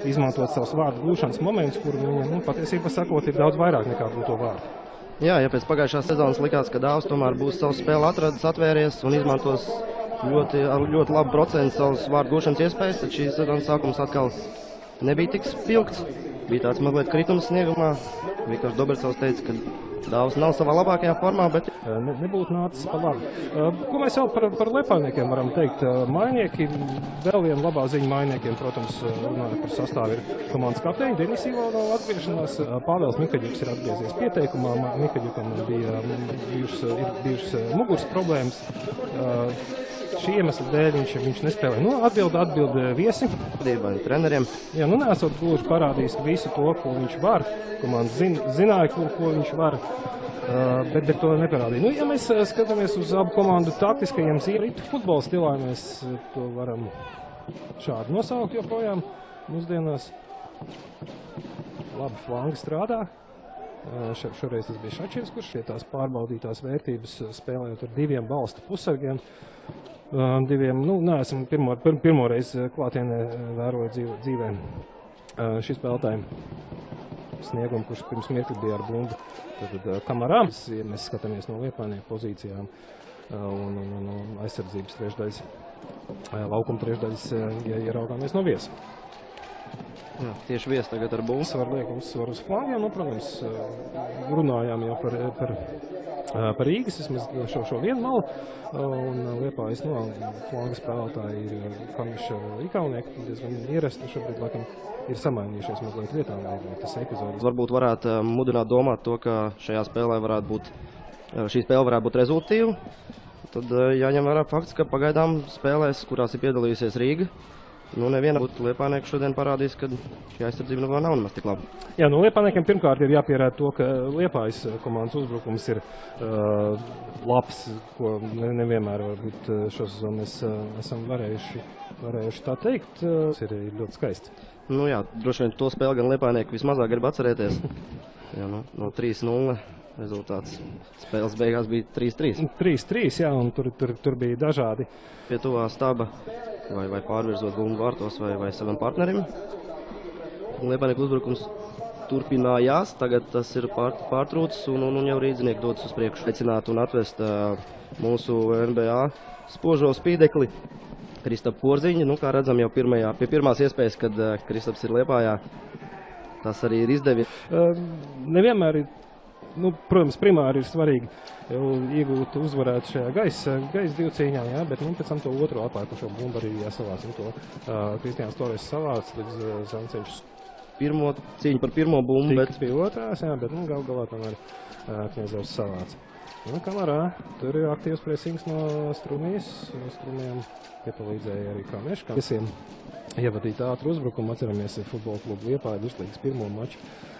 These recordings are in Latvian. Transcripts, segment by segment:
izmantot savus vārdu gūšanas momentus, kur viņam, patiesībā sakot, ir daudz vairāk nekā gūto vārdu. Jā, ja pēc pagājušās sezonas likās, ka Dāvs tomēr būs savu spēli atradis, atvērties un izmantos ļoti labu procentu savus vārdu gūšanas iespējas, tad šīs sezonas sākums atkal nebija tik spilgts. Bija tāds mazliet kritums sniegumā. Viktors Dobricovs teica, ka Dāvs nav savā labākajā formā, bet nebūtu nācis pa labi. Ko mēs vēl par Liepājniekiem varam teikt? Mainieki, vēl viena labā ziņa mainiekiem, protams, runājot par sastāvu, ir komandas kapteiņa Denis Ivanovs atgriešanās. Pāvils Mikaļuks ir atgriezies pieteikumā. Mikaļukam ir bijušas muguras problēmas. Šī iemesla dēļ viņš nespēlē. Atbild viesi. Treneriem. Jā, nesot gluži parādījis visu to, ko viņš var. Komanda zināja, ko viņš var, bet to neparādīja. Ja mēs skatāmies uz abu komandu taktiskajiem zīmēm, futbola stilā mēs to varam šādi nosaukt joprojām mūsdienās. Labi flangi strādā. Šoreiz tas bija Šačins, kurš pie tās pārbaudītās vērtības spēlējot ar diviem balstu pusargiem. Neesam pirmo reizi klātienē vēroju dzīvē šī spēlētāja sniegumu, kurš pirms mirkli bija ar bumbu. Tad Kamarām, ja mēs skatāmies no Liepājnieku pozīcijām un aizsardzības trešdaļas, laukuma trešdaļas, ja raugāmies no viesa. Jā, tieši viesi tagad ar bumbu. Uzsvaru liek uzsvaru uz flangiem, protams, runājām jau par Rīgas, vismaz šo vienu malu, un Liepājas flanga spēlētāji ir Kamiša Ikaunieki, diezgan ierasti šobrīd, laikam, ir samainījušies mazliet vietām, vai tas epizodes. Varbūt varētu mudināt domāt to, ka šī spēle varētu būt rezultīva. Tad jāņem vērā fakts, ka pagaidām spēlēs, kurās ir piedalījusies Rīga, neviena būtu Liepājnieku šodien parādījis, ka šī aizsardzība nav nemaz tik laba. Jā, Liepājniekiem pirmkārt ir jāpierāda to, ka Liepājas komandas uzbrukums ir labs, ko nevienmēr varbūt šo sezonu mēs esam varējuši tā teikt. Tas ir ļoti skaisti. Jā, droši vien to spēli gan Liepājnieku vismazāk grib atcerēties. Jā, no 3-0 rezultāts spēles beigās bija 3-3. 3-3, jā, un tur bija dažādi. Pie tuvā staba vai pārvirzot bumbu vārtos vai savam partnerim. Liepājnieku uzbrukums turpinājās, tagad tas ir pārtrūcis un jau rīdzinieki dodas uz priekšu. Aicināt un atvest mūsu NBA spožo spīdekli Kristapu Porziņu. Kā redzam jau pie pirmās iespējas, kad Kristaps ir Liepājā, tas arī ir izdevies. Nevienmēr ir, protams, primāri ir svarīgi iegūt uzvarēt šajā gaisa divu cīņā, jā, bet pēc tam to otru atlaikušo bumbu arī jāsavāc. Kristiāns Torres savāc līdz Zanceļš. Cīņa par pirmo bumbu, bet bija otrās, jā, bet galā tomēr Kņezovs savāc. Kamarā, tur ir aktīvs presings no Strumijas. Strumijam piepalīdzēja arī Kameškam. Visiem ievadīt ātru uzbrukumu. Atceramies futbola klubu Liepāja virslīgas pirmo maču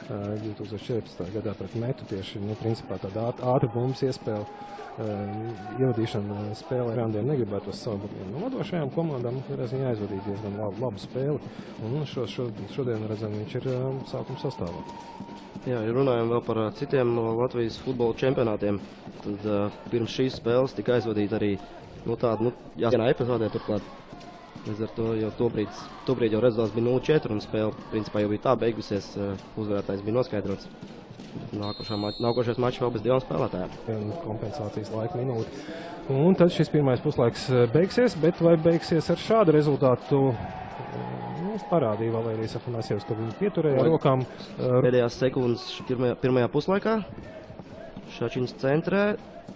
2014. gadā pret Metu. Tieši, principā tāda ātra bumbas iespēle. Ievadīšana spēlē randiem negribētos savu, bet no vadošajām komandām viņa aizvadīja diezgan labu spēli. Un šodien redzam, viņš ir sākuma sastāvā. Jā, ja runājam vēl par citiem no Latvijas futbola čempionātiem, tad pirms šīs spēles tika aizvadīta arī jāskanā epizodē turklāt. Līdz ar to jau tobrīd jau rezultāts bija 0-4 un spēle principā jau bija tā beigusies, uzvarētājs bija noskaidrots. Nākošais mačs vēl bez divām spēlētājām. Kompensācijas laika minūte. Un tad šis pirmais puslaiks beigsies, bet vai beigsies ar šādu rezultātu? Parādīja Valērijas Afanasjevs, ka viņi pieturēja rokām. Pēdējās sekundes pirmajā puslaikā. Šačins centrē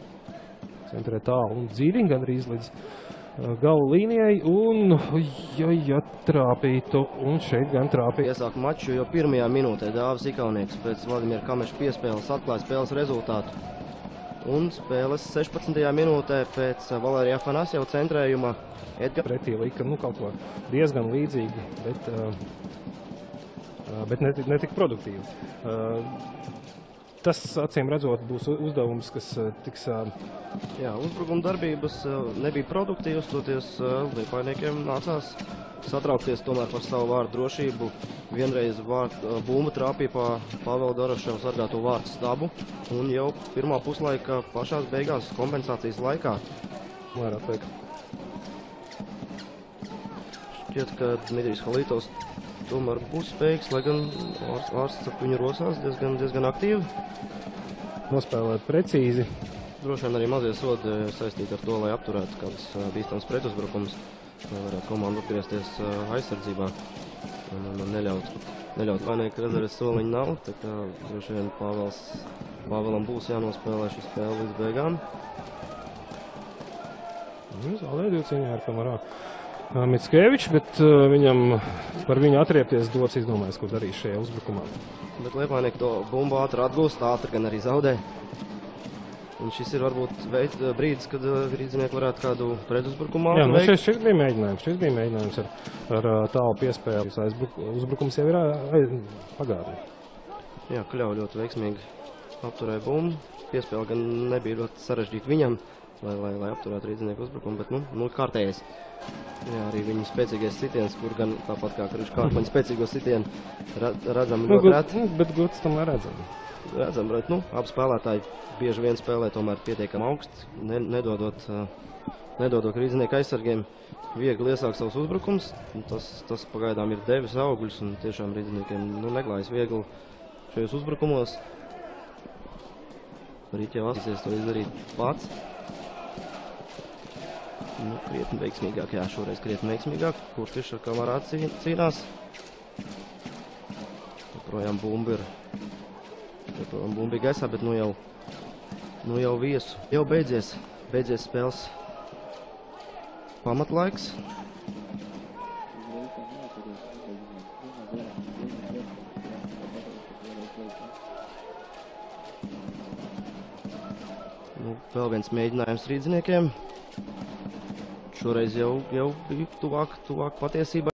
tālu un dziļi, gandrīz līdz gala līnijai. Un, ja trāpītu, un šeit gan trāpītu. Iesāk maču, jo pirmajā minūtē Dāvis Ikaunieks pēc Vladimira Kameša piespēles atklāja spēles rezultātu. Un spēles 16. minūtē pēc Valērija Afanasjeva centrējuma pretī lika kaut ko diezgan līdzīgi, bet netik produktīvi. Tas, acīm redzot, būs uzdevums, kas tiks... Jā, uzbrukuma darbības nebija produktīvas, toties Liepājniekiem nācās satraukties tomēr par savu vārdu drošību. Vienreiz bumba trāpīja pa Pāvela Doroševa sargāto vārtu stabu, un jau pirmā puslaika pašās beigās kompensācijas laikā. Vairāk teikt. Šķiet, ka Dmitrijs Halītovs tomēr būs spējīgs, lai gan ārsts ap viņu rosās diezgan aktīvi. Nospēlēt precīzi. Droši vien arī mazie sodi saistīti ar to, lai apturētu kādas bīstamas pretuzbrukumus, lai varētu komandu atgriezties aizsardzībā un neļaut vainīgi rezerves soliņu nav, tā kā droši vien Pāvēlam būs jānospēlē šī spēle līdz beigām. Zaudēja 2 cīņā ar Kamarā Mickevičs, bet viņam par viņu atriepties dots izdomājis, ko darīs šajā uzbrukumā. Bet Liepainieki to bumbu ātri atgūst, ātri gan arī zaudē. Un šis ir varbūt brīdis, kad rīdzinieki varētu kādu pretuzbrukumu veikt. Jā, nu šis bija mēģinājums ar tālu piespēli. Uzbrukums jau ir pagātnē. Jā, Kļauj ļoti veiksmīgi apturēja bumbu. Piespēle gan nebija ļoti sarežģīta viņam, lai apturētu rīdzinieku uzbrukumu, bet nu kārtējais. Jā, arī viņa spēcīgais sitiens, kur gan tāpat kā Krišs Kārpaņa spēcīgo sitienu redzam ļoti reti. Bet gods tomēr redzam. Redzam, bet abi spēlētāji bieži vien spēlē tomēr pietiekami augsts, nedodot rīdzinieku aizsargiem viegli iesākt savus uzbrukums. Tas pagaidām ir devis augļus un tiešām rīdziniekiem neklājas viegli šajos uzbrukumos. Rīt jau atsīsies to izdarīt pats. Krietni veiksmīgāk, jā, šoreiz krietni veiksmīgāk. Kurtišs ar Kamarā cīnās. Projām bumba ir gaisā, bet nu jau viesu. Jau beidzies spēles pamatlaiks. Vēl viens mēģinājums rīdziniekiem. Šoreiz jau bija tuvāk patiesībai.